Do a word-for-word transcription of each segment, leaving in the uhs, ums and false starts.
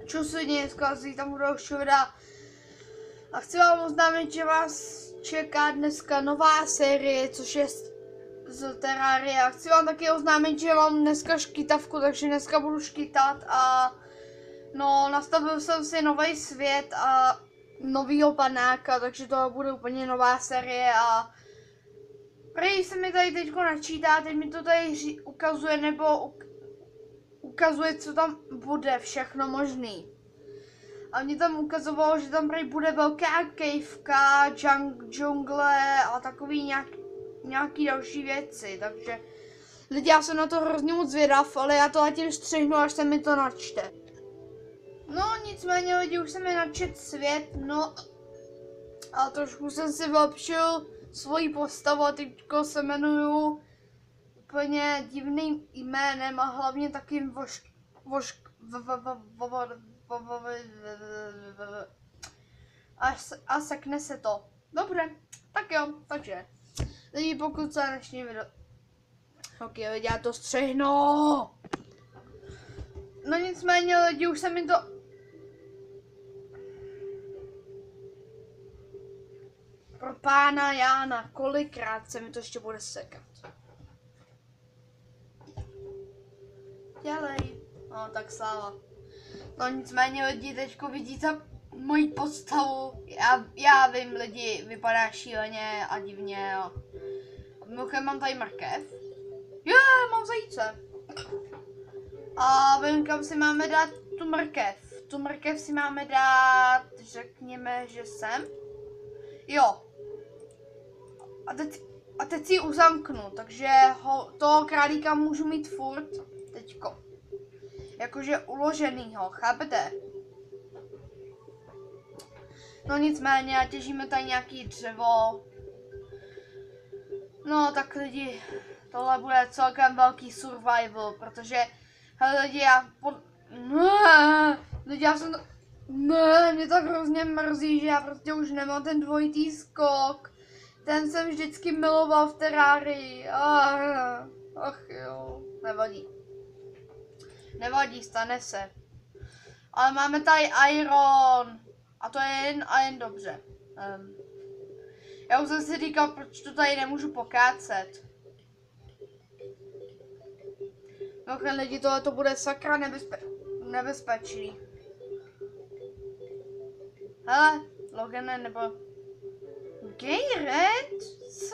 čusy dneska si tam budou šuda. A chci vám oznámit, že vás čeká dneska nová série, což je z Terraria. Chci vám taky oznámit, že mám dneska škytavku, takže dneska budu škytat a no, nastavil jsem si nový svět a novýho panáka, takže to bude úplně nová série a prý se mi tady teďko načítá, teď mi to tady ukazuje, nebo ukazuje, co tam bude, všechno možný. A mě tam ukazovalo, že tam prý bude velká kejvka, džungle a takový nějak, nějaký další věci, takže lidi, já jsem na to hrozně moc zvědav, ale já to zatím střihnu, až se mi to načte. No nicméně lidi, už se mi načet svět, no a trošku jsem si vylepšil svoji postavu a teďko se jmenuju úplně divným jménem a hlavně takým vošk, vošk, a, a sekne se to. Dobře, tak jo, takže lidi, pokud se dnešní video, ok, lidi, já to střihnu. No nicméně lidi, už se mi to pro pána Jána, kolikrát se mi to ještě bude sekat. Dělej. No tak sláva. No nicméně lidi, teďko vidíte moji postavu. Já, já vím, lidi, vypadá šíleně a divně. A mimochodem mám tady mrkev. Je, mám zajíce. A vím, kam si máme dát tu mrkev. Tu mrkev si máme dát, řekněme, že sem. Jo. A teď, a teď si ji uzamknu, takže ho, toho králíka můžu mít furt teďko. Jakože uloženýho, chápete? No nicméně, a těžíme tady nějaký dřevo. No tak lidi, tohle bude celkem velký survival, protože hele lidi, já pod... Ne, lidi, já jsem to... Ne, mě tak hrozně mrzí, že já prostě už nemám ten dvojitý skok. Ten jsem vždycky miloval v Terrarii. Ach, ach jo, nevadí. Nevadí, stane se. Ale máme tady iron. A to je jen a jen dobře. Um, já už jsem si říkal, proč to tady nemůžu pokácet. No lidi, tohle to bude sakra nebezpe nebezpečný. Hele, Logane, nebo... Gejret? Co?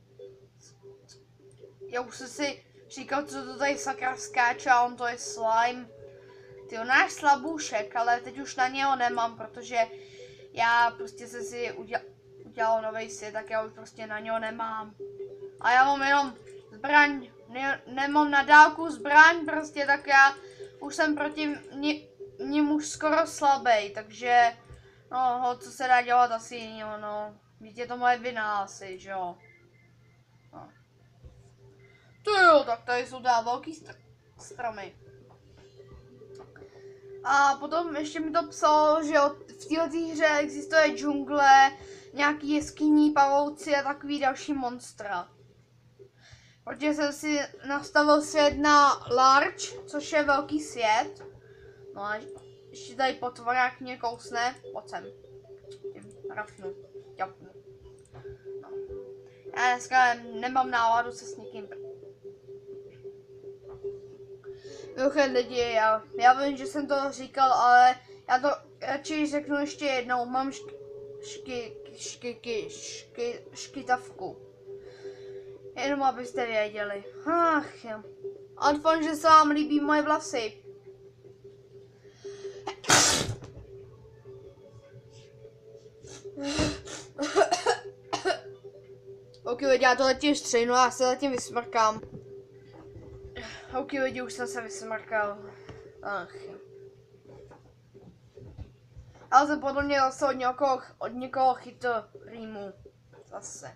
Já už jsem si říkal, co to tady sakra skáče a on to je slime. Tyjo, náš slabůšek, ale teď už na něho nemám, protože já prostě jsem si udělal, udělal nový svět, tak já už prostě na něho nemám. A já mám jenom zbraň, ne, nemám na dálku zbraň prostě, tak já už jsem proti ním už skoro slabý, takže no, ho, co se dá dělat asi jiného, no. Víte, je to moje vina asi, že jo. No. To jo, tak tady jsou teda velký str stromy. A potom ještě mi to psalo, že v této hře existuje džungle, nějaký jeskyní, pavouci a takový další monstra. Protože jsem si nastavil svět na large, což je velký svět. No a ještě tady potvorák mě kousne, pojď sem. Rafnu, ťapnu. No. Já dneska nemám náladu se s někým. Mimochodem lidi, já, já vím, že jsem to říkal, ale já to radši řeknu ještě jednou. Mám šky, šky, šky, šky, šky, škytavku. Jenom abyste věděli. Ach jo. A doufám, že se vám líbí moje vlasy. Ok lidi, já to zatím střihnu, já se zatím vysmrkám. Ok lidi, už jsem se vysmrkal. Ach jo. Ale jsem podle mě zase od někoho, od někoho chytl rýmu. Zase.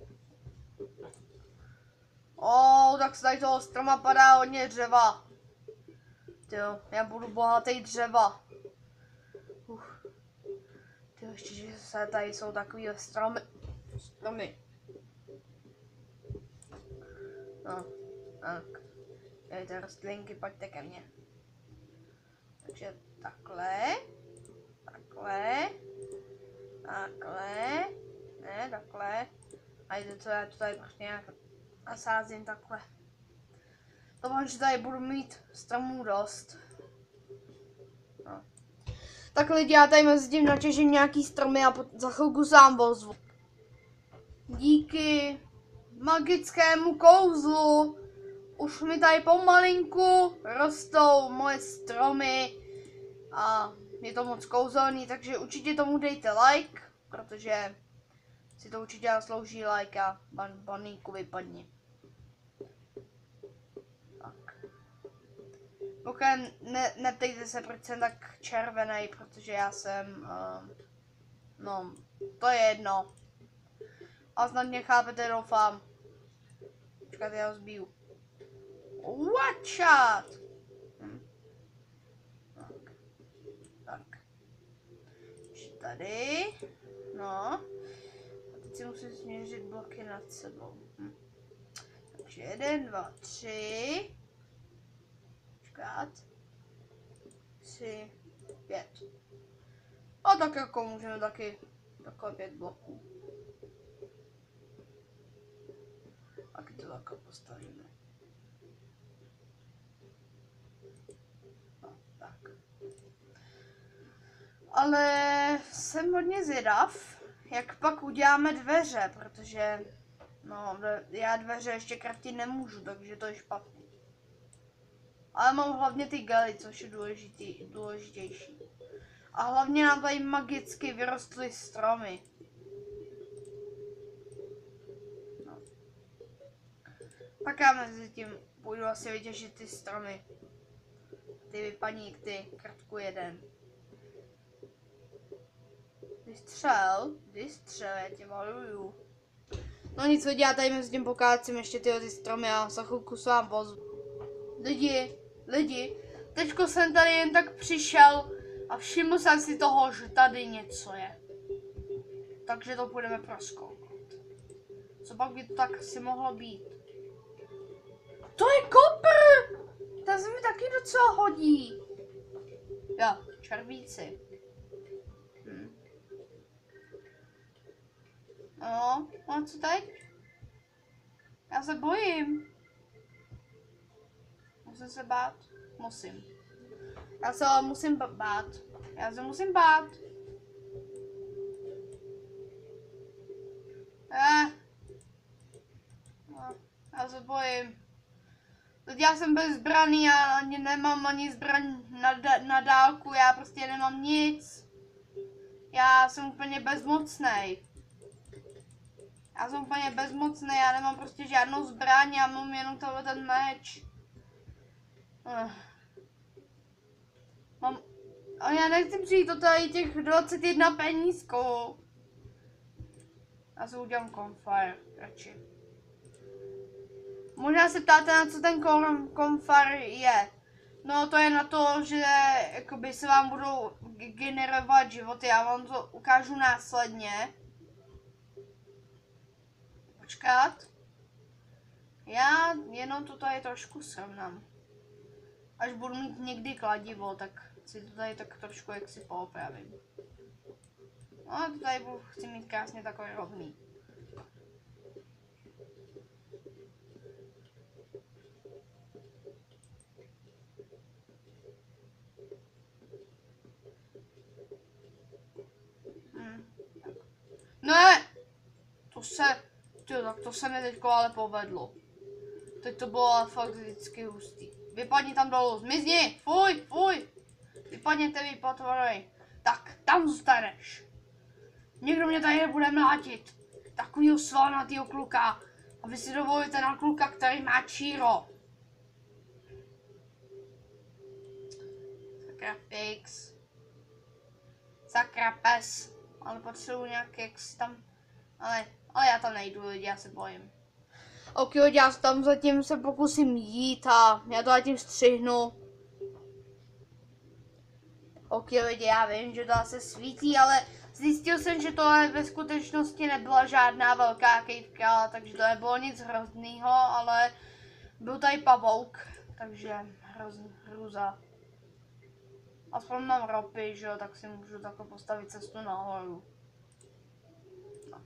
Oh, tak se tady toho stroma padá hodně dřeva. Tyjo, já budu bohatý dřeva. Uf. Tyjo, ještě, že se tady jsou takový stromy. Stromy. No, tak. Dejte rostlinky, pojďte ke mně. Takže takhle, takhle, takhle, ne, takhle, a jde to, já to tady prostě nějak nasázím takhle. Doufám, že tady budu mít stromů dost. No. Tak lidi, já tady mezi tím natěžím nějaký stromy a za chvilku sám ozvu. Díky magickému kouzlu už mi tady pomalinku rostou moje stromy a je to moc kouzelný, takže určitě tomu dejte like, protože si to určitě zaslouží like a ban baníku vypadni. Tak. Pokud ne, neptejte se, proč jsem tak červený, protože já jsem, uh, no, to je jedno. A snad mě chápete, doufám. Počkat, já ho zbiju. Watch out! Hm. Tak. Tak. Ještě tady. No. A teď si musím směřit bloky nad sebou. Hm. Takže jeden, dva, tři. Počkat. Tři, pět. A tak jako můžeme taky takhle pět bloků. Tak to takhle postavíme. No, tak. Ale jsem hodně zvědav, jak pak uděláme dveře, protože no, já dveře ještě kraftit nemůžu, takže to je špatný. Ale mám hlavně ty galy, což je důležitý, důležitější. A hlavně nám tady magicky vyrostly stromy. No. Tak já mezi tím půjdu asi vytěžit ty stromy. Ty vypaník, ty krtku jeden. Vystřel, vystřel, já tě maluju. No nic, lidi, já tady mezi tím pokácím ještě tyhle ty stromy a za chvilku se vám pozvu. Lidi, lidi, teďko jsem tady jen tak přišel a všiml jsem si toho, že tady něco je. Takže to půjdeme prozkoumat. Co pak by to tak asi mohlo být? To je kopr! Ta se mi taky docela hodí. Jo, červíci. Hm. No, no co teď? Já se bojím. Musím se bát? Musím. Já se ale musím bát. Já se musím bát. Eh. No, já se bojím. Teď já jsem bezbraný, já ani nemám ani zbraň na, na dálku, já prostě nemám nic. Já jsem úplně bezmocnej. Já jsem úplně bezmocnej, já nemám prostě žádnou zbraň, já mám jenom tohle ten meč. Uh. Mám... A já nechci přijít o tady těch dvacet jedna penízkou. Já si udělám Confire radši. Možná se ptáte, na co ten Confire je. No to je na to, že jakoby se vám budou generovat životy. Já vám to ukážu následně. Počkat. Já jenom to tady trošku srovnám. Až budu mít někdy kladivo, tak si to tady tak trošku jak si poopravím. No to tady budu, chci mít krásně takový rovný. Hmm. Ne! To se, tyjo, tak to se mi teďko ale povedlo. Teď to bylo ale fakt vždycky hustý. Vypadni tam dolů, zmizni, fuj, fuj. Vypadněte vy, potvory. Tak, tam zůstaneš. Někdo mě tady nebude mlátit. Takovýho svalnatýho kluka. A vy si dovolíte na kluka, který má číro. Sakra fix. Sakra pes. Ale potřebuji nějak, jak si tam... Ale, ale já tam nejdu, lidi, já se bojím. Ok, já tam zatím se pokusím jít a já to zatím střihnu. Ok, lidi, já vím, že to asi svítí, ale zjistil jsem, že tohle ve skutečnosti nebyla žádná velká kejvka, takže to nebylo nic hroznýho, ale byl tady pavouk, takže hrozný, hruza. Aspoň mám ropy, že jo, tak si můžu takhle postavit cestu nahoru. No.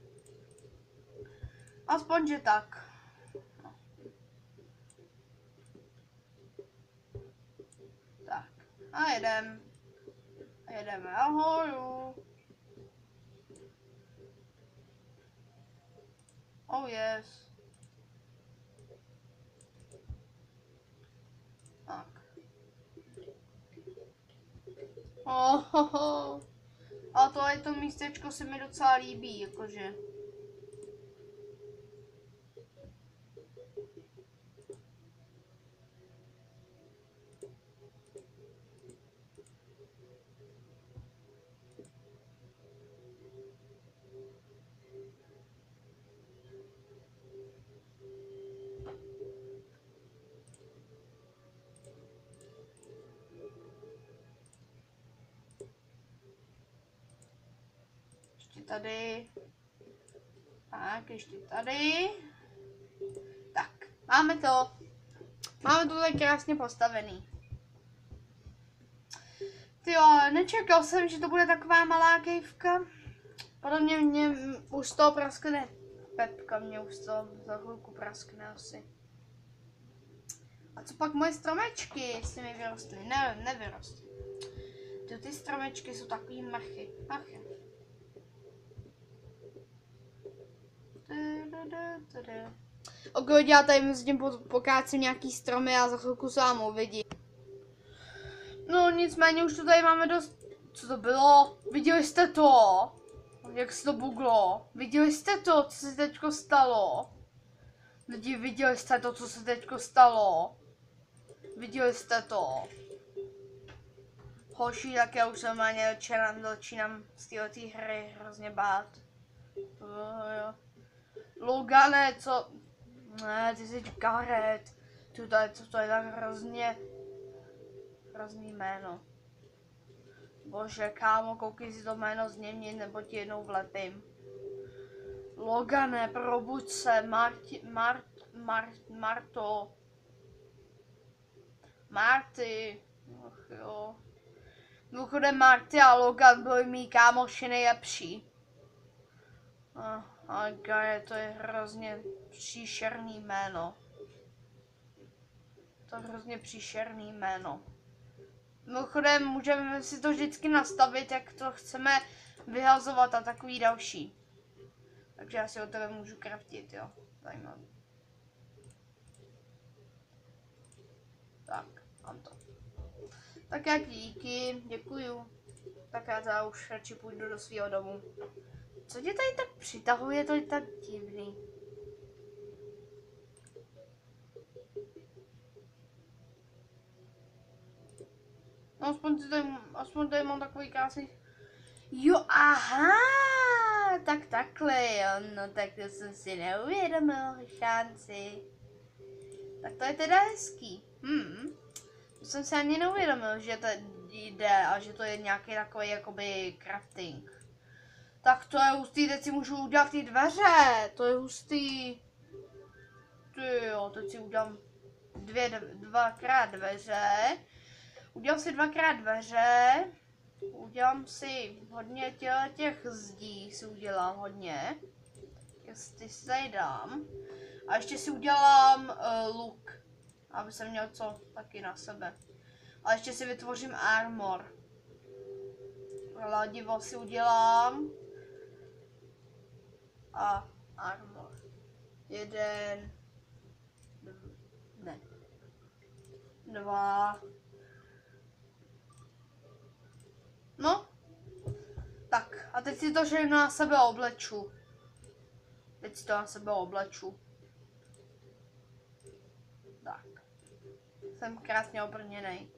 Aspoň, že tak. No. Tak. A jedem. A jedeme nahoru. Oh yes. Tak. Oh, oh, oh. A to je to místečko se mi docela líbí, jakože. Tady. Tak, ještě tady. Tak, máme to. Máme to tady krásně postavený. Tyjo, nečekal jsem, že to bude taková malá kejvka. Podle mě, mě už z toho praskne pepka, mě už z toho za chvilku praskne asi. A co pak moje stromečky, jestli mi vyrostly? Ne, nevyrostly. Ty, ty stromečky jsou takový mrchy. Mrchy. Ok, já tady mezi tím pokácím nějaký stromy a za chvilku se vám uvidí. No nicméně už to tady máme dost... Co to bylo? Viděli jste to? Jak se to buglo? Viděli jste to, co se teďko stalo? Lidi, viděli jste to, co se teďko stalo? Viděli jste to? Hoši, tak já už normálně začínám, začínám z této hry hrozně bát. Oh, jo. Logane, co? Ne, ty jsi Gareth. Tutaj, co to je tak hrozně... Hrozný jméno. Bože, kámo, koukej si to jméno změnit, nebo ti jednou vlepím. Logane, probuď se, Marti... Mart... Mart... Marto. Marty. Ach jo. Mimochodem Marty a Logan byli mý kámoši nejlepší. Ah. Ale Gaje, to je hrozně příšerný jméno. To je hrozně příšerný jméno. Mimochodem, můžeme si to vždycky nastavit, jak to chceme vyhazovat a takový další. Takže já si o tebe můžu craftit, jo. Zajímavý. Tak, mám to. Tak jak díky, děkuju. Tak já teda už radši půjdu do svého domu. Co tě tady tak přitahuje, to je tak divný. No aspoň tady, aspoň tady mám takový krásný... Jo, aha, tak takhle, jo, no tak to jsem si neuvědomil, šanci. Tak to je teda hezký. Hmm, to jsem si ani neuvědomil, že to jde a že to je nějaký takový jakoby crafting. Tak to je hustý, teď si můžu udělat ty dveře, to je hustý. Ty jo, teď si udělám dvě, dvakrát dveře. Udělám si dvakrát dveře. Udělám si hodně těch zdí, si udělám hodně. Jestli si tady dám. A ještě si udělám uh, luk, aby jsem měl co taky na sebe. A ještě si vytvořím armor. Ladivo si udělám. A armor. Jeden. Ne. Dva. No. Tak. A teď si to všechno na sebe obleču. Teď si to na sebe obleču. Tak. Jsem krásně obrněnej.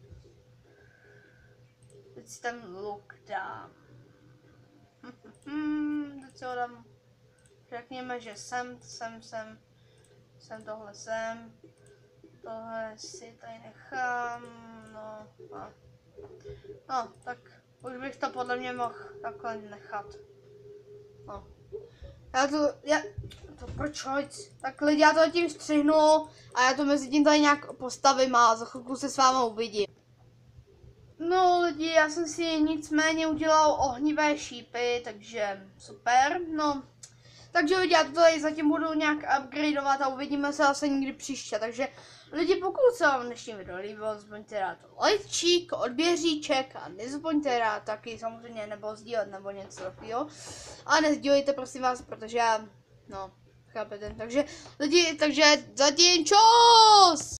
Teď si ten luk dám. Teď si ho dám. Řekněme, že sem, sem, sem, sem, tohle sem. Tohle si tady nechám. No a... No, tak už bych to podle mě mohl takhle nechat. No. Já to, já, to proč hoď? Tak lidi, já to tím střihnu a já to mezi tím tady nějak postavím a za chvilku se s váma uvidím. No lidi, já jsem si nicméně udělal ohnivé šípy, takže super, no. Takže lidi, já to tady zatím budu nějak upgradeovat a uvidíme se zase někdy příště, takže lidi, pokud se vám dnešní video líbilo, zapomeňte dát lajčík, odběříček a nezapomeňte dát taky samozřejmě nebo sdílet nebo něco takového. A nesdílejte prosím vás, protože já, no, chápete, takže lidi, takže zatím čus!